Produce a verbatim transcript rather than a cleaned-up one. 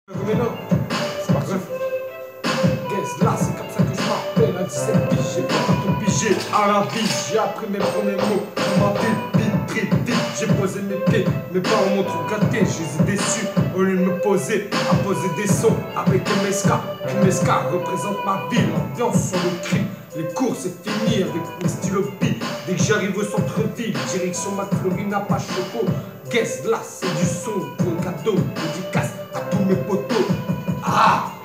Mais non, c'est pas grave. Guess, là, c'est comme ça que je m'appelle. À dix-sept piges, j'ai pas tout pigé à la vie. J'ai appris mes premiers mots dans ma ville. Vite, très vite, j'ai posé mes pieds. Mes parents m'ont trop gâté, je les ai déçus. Au lieu de me poser, à poser des sons avec M S K. M S K représente ma ville, l'ambiance sur le cri. Les cours, c'est fini avec mes stylos billes. Dès que j'arrive au centre-ville, direction McFlurry, n'a pas choco. Guess, là, c'est du son pour le cadeau. Dédicace à tous mes potos. Ah!